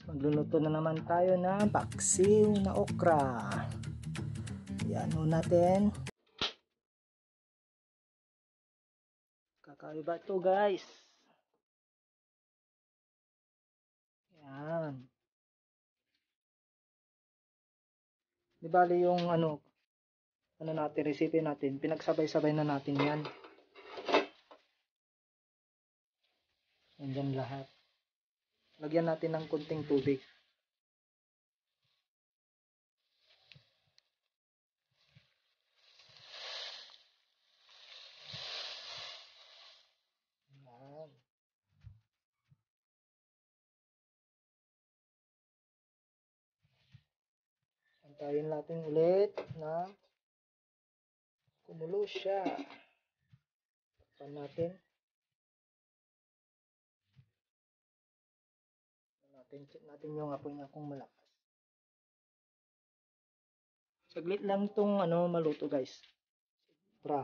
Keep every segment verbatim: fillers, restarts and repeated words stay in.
Magluluto na naman tayo ng paksiw na okra. Yan ho natin. Kakaiba ito guys. Yan. Di bali yung ano, ano natin, recipe natin, pinagsabay-sabay na natin yan. Nandyan lahat. Lagyan natin ng kunting tubig. Yan. Antayin natin ulit na kumulo siya. Takpan natin. Natin, check natin yung apoy niya kung malakas. Saglit lang itong ano, maluto guys. Pra.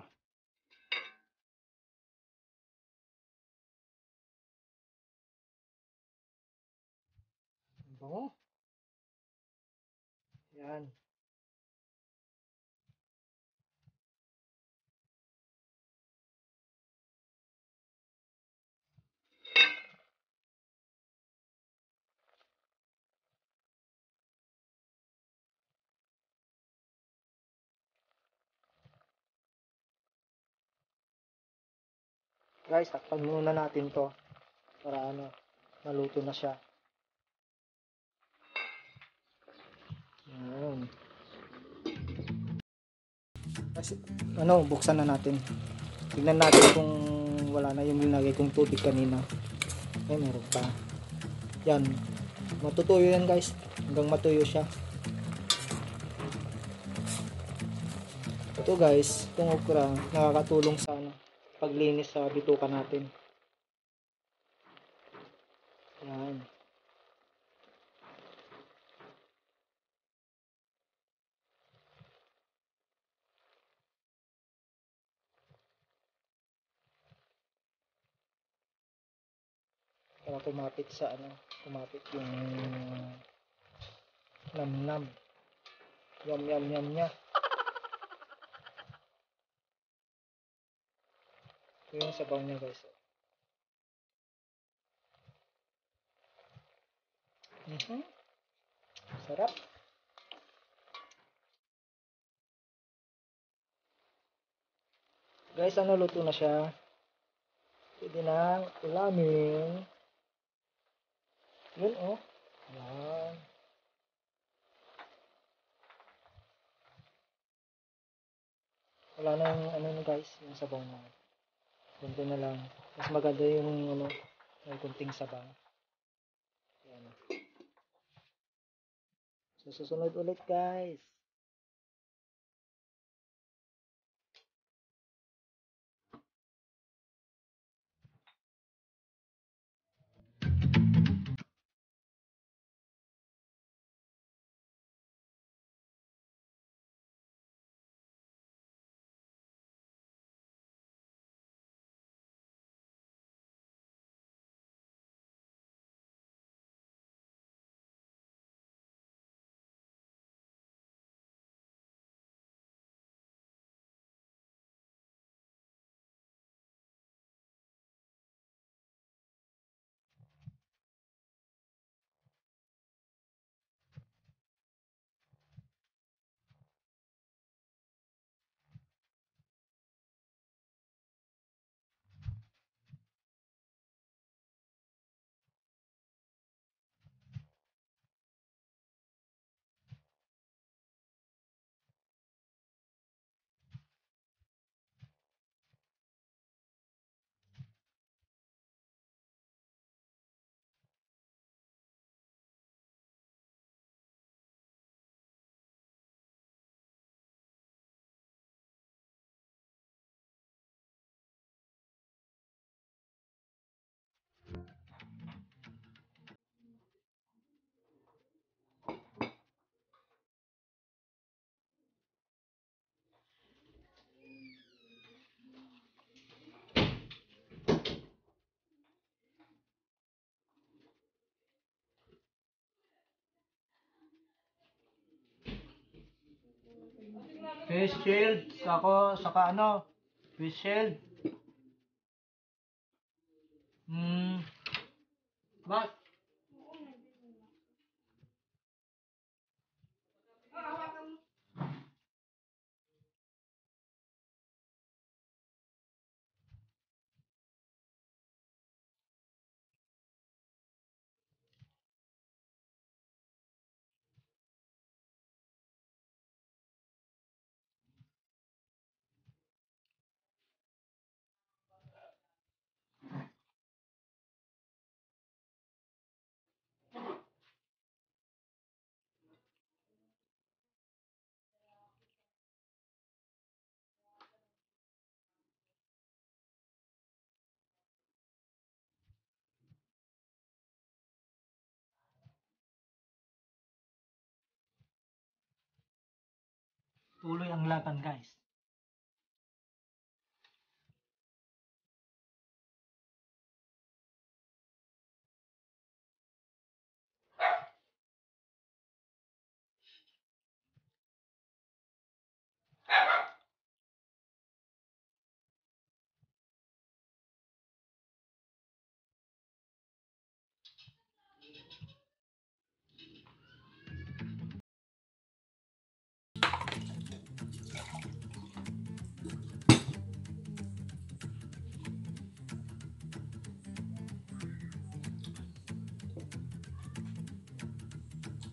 Bango. Yan. Guys, takpan muna natin to para ano, maluto na siya. Yan. Kasi, ano, buksan na natin. Tignan natin kung wala na yung nilagay kong tubig kanina. Ay, meron pa. Yan. Matutuyo yan guys. Hanggang matuyo siya. Ito guys, itong okra, nakakatulong sa ano, paglinis sa bituka natin. Yan. Para kumapit sa ano, kumapit yung nam-nam. Yum yum yum niya. Ito yung sabaw niya guys. Mm-hmm. Sarap. Guys, ano, luto na siya. Pwede nang ulamin. Yun oh. Yan. Wala na yung ano na guys, yung sabaw na. Ganito na lang. Mas maganda yung ano, may kunting sabaw. Yan. So, susunod ulit guys. Face shield, saka, saka ano, face shield. Hmm, bak, tuloy ang laban guys.